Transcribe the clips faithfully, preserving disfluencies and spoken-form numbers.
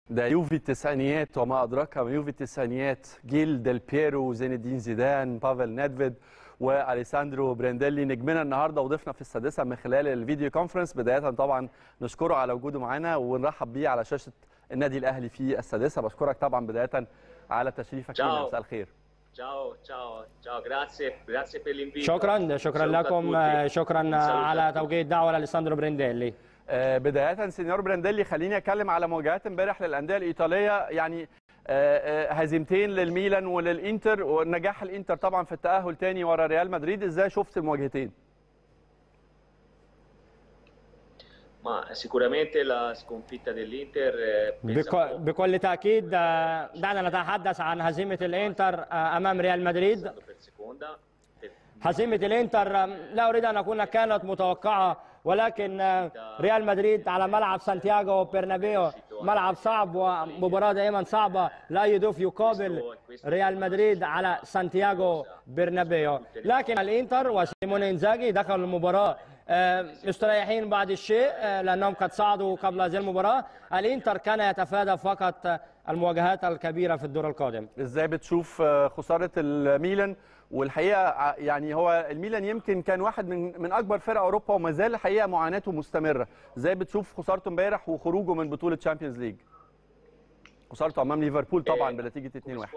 ده يوفي التسعينيات وما أدراك ما يوفي التسعينيات، جيل ديل بيرو، زين الدين زيدان، بافل نيدفيد واليساندرو برانديلي نجمنا النهارده وضيفنا في السادسه من خلال الفيديو كونفرنس. بدايه طبعا نشكره على وجوده معانا ونرحب بيه على شاشه النادي الاهلي في السادسه. بشكرك طبعا بدايه على تشريفك لنا. مساء الخير. Ciao, ciao, ciao, grazie, grazie per l'invito. شكرا شكرا لكم، شكرا على توجيه الدعوه لاليساندرو برانديلي. بدايه سينيور برانديلي، خليني اتكلم على مواجهات امبارح للانديه الايطاليه، يعني هزيمتين للميلان وللانتر ونجاح الانتر طبعا في التاهل تاني ورا ريال مدريد. ازاي شفت المواجهتين؟ Ma sicuramente la sconfitta dell'Inter بكل تأكيد دعنا نتحدث عن هزيمة الإنتر أمام ريال مدريد. هزيمة الإنتر لا أريد أن أقول كانت متوقعة، ولكن ريال مدريد على ملعب سانتياغو برنابيو ملعب صعب ومباراة دائما صعبة، لا يضيف يقابل ريال مدريد على سانتياغو برنابيو. لكن الإنتر وسيمون إنزاغي دخلوا المباراة مستريحين بعض الشيء لأنهم قد صعدوا قبل هذه المباراة. الإنتر كان يتفادى فقط المواجهات الكبيرة في الدور القادم. ازاي بتشوف خسارة الميلان؟ والحقيقة يعني هو الميلان يمكن كان واحد من من أكبر فرق أوروبا وما زال الحقيقة معاناته مستمرة. ازاي بتشوف خسارته امبارح وخروجه من بطولة تشامبيونز ليج؟ خسارته امام ليفربول طبعا بنتيجه اتنين واحد.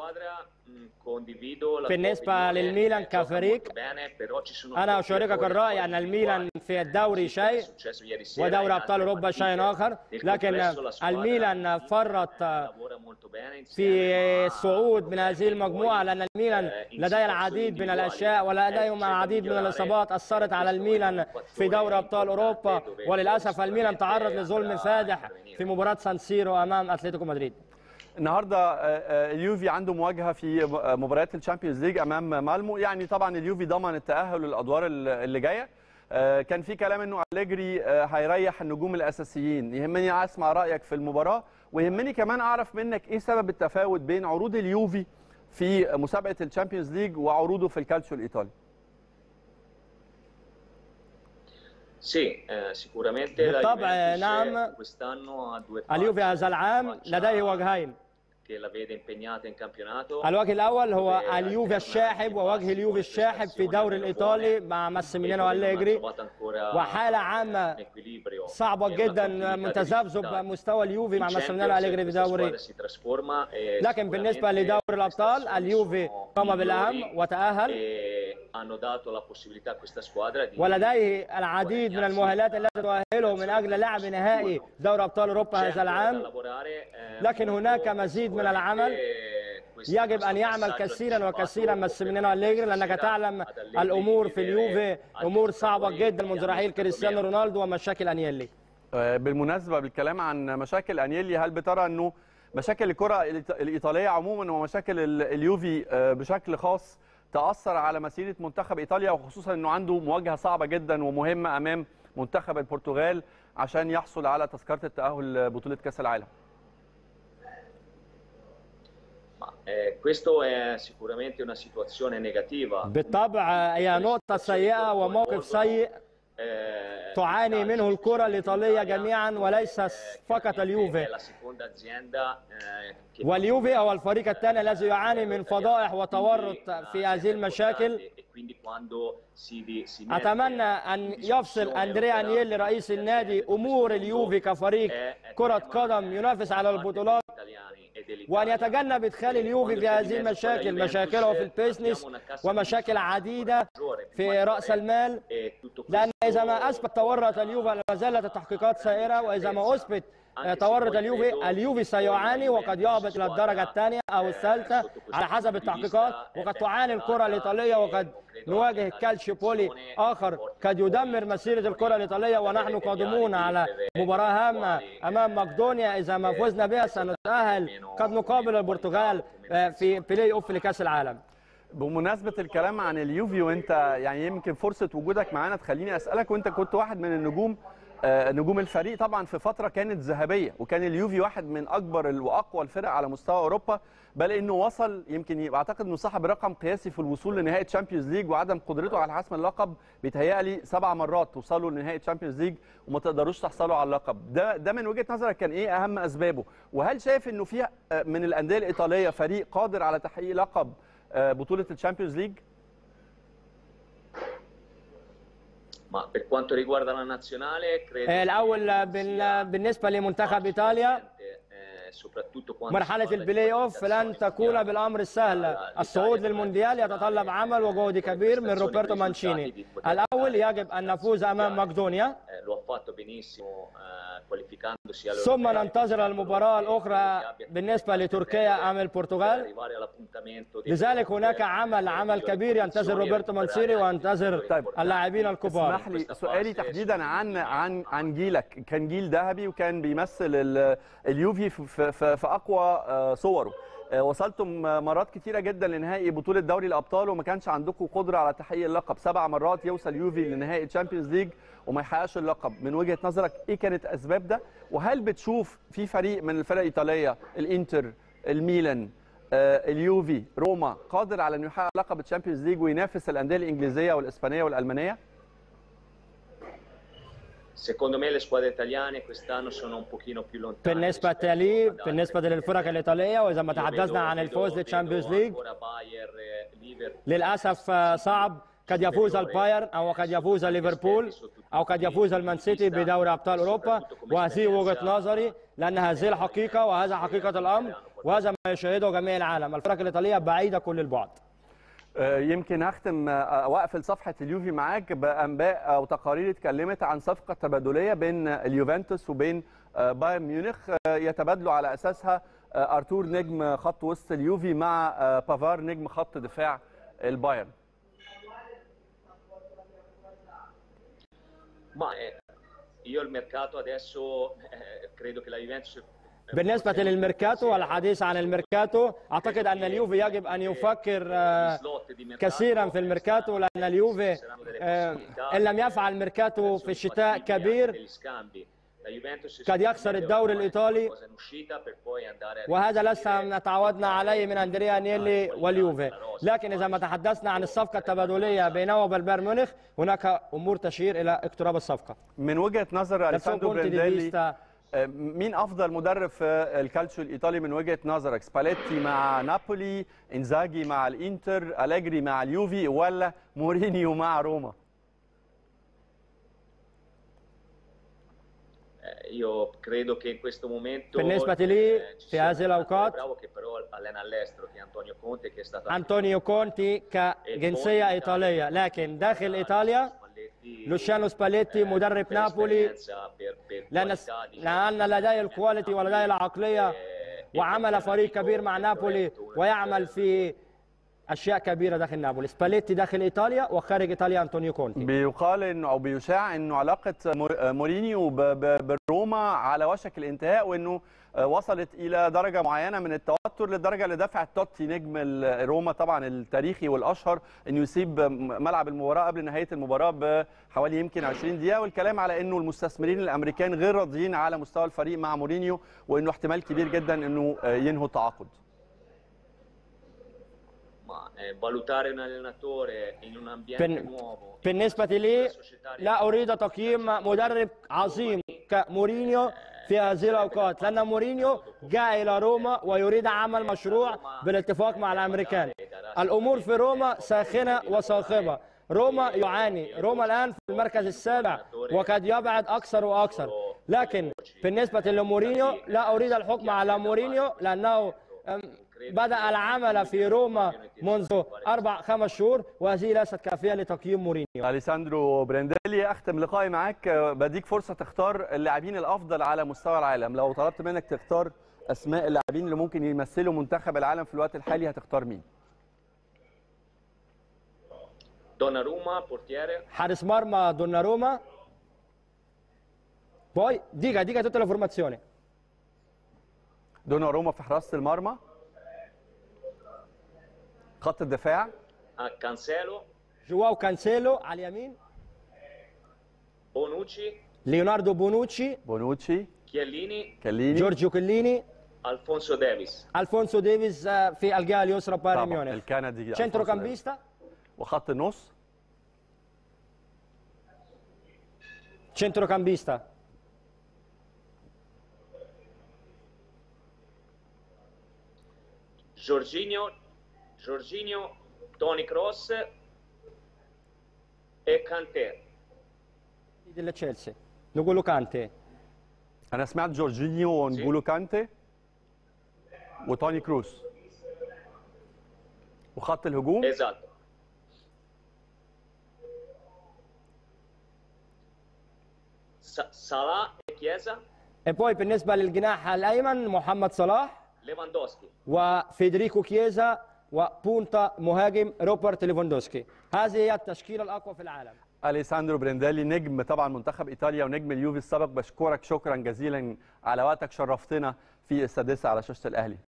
بالنسبه للميلان كفريق انا اشاركك الراي ان الميلان في الدوري شيء ودوري ابطال اوروبا شيء اخر، لكن الميلان فرط في الصعود من هذه المجموعه لان الميلان لديه العديد من الاشياء ولديهم العديد من الاصابات اثرت على الميلان في دوري ابطال اوروبا، وللاسف الميلان تعرض لظلم فادح في مباراه سان سيرو امام اتلتيكو مدريد. النهارده اليوفي عنده مواجهه في مباريات الشامبيونز ليج امام مالمو، يعني طبعا اليوفي ضمن التاهل للادوار اللي جايه. كان في كلام انه أليجري هيريح النجوم الاساسيين. يهمني اسمع رايك في المباراه، ويهمني كمان اعرف منك ايه سبب التفاوت بين عروض اليوفي في مسابقه الشامبيونز ليج وعروضه في الكالتشيو الايطالي. بالطبع نعم، اليوفي هذا العام لديه وجهين. الوجه الأول هو اليوفي الشاحب ووجه اليوفي الشاحب في دوري الإيطالي مع ماسيميليانو أليجري، وحالة عامة صعبة جدا متذبذب مستوى اليوفي مع ماسيميليانو أليجري في دوري. لكن بالنسبة لدوري الأبطال اليوفي قام بالأهم وتأهل، ولديه العديد من المؤهلات التي تؤهله من أجل لعب نهائي دوري أبطال أوروبا هذا العام. لكن هناك مزيد من العمل، يجب أن يعمل كثيرا وكثيرا ماسيميليانو أليجري، لأنك تعلم الأمور في اليوفي أمور صعبة جدا منذ رحيل كريستيانو رونالدو ومشاكل أنيلي. بالمناسبة بالكلام عن مشاكل أنيلي، هل بترى أنه مشاكل الكرة الإيطالية عموما ومشاكل اليوفي بشكل خاص تأثر على مسيرة منتخب إيطاليا، وخصوصا أنه عنده مواجهة صعبة جدا ومهمة أمام منتخب البرتغال عشان يحصل على تذكرة التأهل بطولة كأس العالم؟ بالطبع هي نقطة سيئة وموقف سيء تعاني منه الكرة الإيطالية جميعا وليس فقط اليوفي. واليوفي هو الفريق الثاني الذي يعاني من فضائح وتورط في هذه المشاكل. أتمنى أن يفصل أندريا أنييلي رئيس النادي أمور اليوفي كفريق كرة قدم ينافس على البطولات، وأن يتجنب إدخال اليوفي في هذه المشاكل، مشاكله في البيزنس ومشاكل عديدة في رأس المال، لأن إذا ما أثبت تورط اليوفي ما زالت التحقيقات سائرة، وإذا ما أثبت تورط اليوفي اليوفي سيعاني وقد يهبط إلى الدرجة الثانية أو الثالثة على حسب التحقيقات. وقد تعاني الكرة الإيطالية وقد نواجه كالشيبولي آخر قد يدمر مسيرة الكرة الإيطالية، ونحن قادمون على مباراة هامة أمام مقدونيا. إذا ما فزنا بها سنتأهل، قد نقابل البرتغال في بلاي أوف لكأس العالم. بمناسبة الكلام عن اليوفي، وانت يعني يمكن فرصة وجودك معانا تخليني أسألك، وانت كنت واحد من النجوم نجوم الفريق طبعا في فتره كانت ذهبيه، وكان اليوفي واحد من اكبر واقوى الفرق على مستوى اوروبا، بل انه وصل يمكن اعتقد انه صاحب رقم قياسي في الوصول لنهائي تشامبيونز ليج، وعدم قدرته على حسم اللقب بيتهيألي سبع مرات توصلوا لنهائي تشامبيونز ليج وما تقدروش تحصلوا على اللقب. ده ده من وجهه نظرك كان ايه اهم اسبابه؟ وهل شايف انه في من الانديه الايطاليه فريق قادر على تحقيق لقب بطوله الشامبيونز ليج؟ Ma per quanto riguarda la nazionale, credo الأول بالنسبة لمنتخب إيطاليا مرحلة البلاي أوف لن تكون بالأمر السهل. الصعود للمونديال يتطلب عمل وجهد كبير من روبرتو مانشيني. الأول يجب أن نفوز أمام مقدونيا، ثم ننتظر المباراة الأخرى بالنسبة لتركيا أمام البرتغال. لذلك هناك عمل عمل كبير ينتظر روبرتو مانشيني وينتظر طيب اللاعبين الكبار. اسمح لي سؤالي تحديدا عن عن عن جيلك، كان جيل ذهبي وكان بيمثل اليوفي في, في, في اقوى صوره. وصلتم مرات كتيره جدا لنهائي بطوله دوري الابطال وما كانش عندكم قدره على تحقيق اللقب. سبع مرات يوصل يوفي لنهائي تشامبيونز ليج وما يحققش اللقب. من وجهه نظرك ايه كانت اسباب ده؟ وهل بتشوف في فريق من الفرق الايطاليه، الانتر، الميلان، اليوفي، روما، قادر على انه يحقق لقب الشامبيونز ليج وينافس الانديه الانجليزيه والاسبانيه والالمانيه؟ Secondo me le squadre italiane quest'anno sono un pochino più lontane. بالنسبة لي بالنسبة للفرق الإيطالية، وإذا ما تحدثنا عن الفوز للتشامبيونز ليج للأسف صعب. قد يفوز البايرن أو قد يفوز ليفربول أو قد يفوز المان سيتي بدوري أبطال أوروبا، وهذه وجهة نظري، لأن هذه الحقيقة وهذا حقيقة الأمر وهذا ما يشاهده جميع العالم. الفرق الإيطالية بعيدة كل البعد. يمكن هختم واقفل صفحه اليوفي معاك بانباء او تقارير اتكلمت عن صفقه تبادليه بين اليوفنتوس وبين بايرن ميونخ، يتبادلوا على اساسها ارتور نجم خط وسط اليوفي مع بافار نجم خط دفاع البايرن. Ma io il mercato adesso credo che la Juventus بالنسبة للميركاتو والحديث عن الميركاتو، أعتقد أن اليوفي يجب أن يفكر كثيرا في الميركاتو، لأن اليوفي إن لم يفعل ميركاتو في الشتاء كبير قد يخسر الدوري الإيطالي، وهذا لسه تعودنا عليه من أندريا أنيلي واليوفي. لكن إذا ما تحدثنا عن الصفقة التبادلية بينه وبين بايرن ميونخ، هناك أمور تشير إلى اقتراب الصفقة. من وجهة نظر أليساندرو برينديلي، مين افضل مدرب في الكالتشيو الايطالي من وجهه نظرك؟ سباليتي مع نابولي، انزاجي مع الانتر، أليجري مع اليوفي، ولا مورينيو مع روما؟ Io credo che in questo momento بالنسبة لي في هذه الأوقات أنطونيو كونتي كجنسية إيطالية، لكن داخل إيطاليا لوشيانو سباليتي مدرب نابولي، لأن لأن لديه الكواليتي ولديه العقلية، وعمل فريق كبير مع نابولي ويعمل في أشياء كبيرة داخل نابولي. سباليتي داخل إيطاليا وخارج إيطاليا أنطونيو كونتي. بيقال إنه أو بيشاع إنه علاقة مورينيو بروما على وشك الانتهاء، وإنه وصلت إلى درجة معينة من التوتر، للدرجة اللي دفعت توتي نجم روما طبعا التاريخي والأشهر إنه يسيب ملعب المباراة قبل نهاية المباراة بحوالي يمكن عشرين دقيقة، والكلام على إنه المستثمرين الأمريكان غير راضيين على مستوى الفريق مع مورينيو، وإنه احتمال كبير جدا إنه ينهوا التعاقد. بالنسبة لي لا أريد تقييم مدرب عظيم كمورينيو في هذه الأوقات، لأن مورينيو جاء إلى روما ويريد عمل مشروع بالاتفاق مع الأمريكان. الأمور في روما ساخنة وصاخبة، روما يعاني، روما الآن في المركز السابع وقد يبعد أكثر وأكثر. لكن بالنسبة لمورينيو لا أريد الحكم على مورينيو، لأنه بدأ العمل في روما منذ أربع خمس شهور، وهذه ليست كافية لتقييم مورينيو. أليساندرو برينديلي، أختم لقائي معاك بديك فرصة تختار اللاعبين الأفضل على مستوى العالم. لو طلبت منك تختار أسماء اللاعبين اللي ممكن يمثلوا منتخب العالم في الوقت الحالي، هتختار مين؟ دوناروما بورتيري، حارس مرمى دوناروما. Poi dica dica tutte le formazioni. دوناروما في حراسة المرمى. خط الدفاع كانسيلو، جواو كانسيلو على اليمين، بونوتشي ليوناردو بونوتشي، بونوتشي، Chiellini, كاليني، جورجيو كليني، Alfonso Davis. الفونسو ديفيز في الجهه اليسرى بايرن طبعا ميونخ. الكندي سنترو كامبيستا، وخط النص سنترو كامبيستا، Jorginho, Jorginho, Toni Kroos e Kanté. del Chelsea نقولوا كانتي. انا سمعت جورجينيو ونقولو كانتي وتوني كروس. وخط الهجوم Esatto. Sa- Salah e Chiesa, e poi بالنسبه للجناح الايمن محمد صلاح Lewandowski. وفيدريكو كييزا وبونتا مهاجم روبرت ليفاندوسكي. هذه هي التشكيله الاقوى في العالم. اليساندرو بريندالي نجم طبعا منتخب ايطاليا ونجم اليوفي السابق، بشكرك شكرا جزيلا على وقتك، شرفتنا في السادسه على شاشه الاهلي.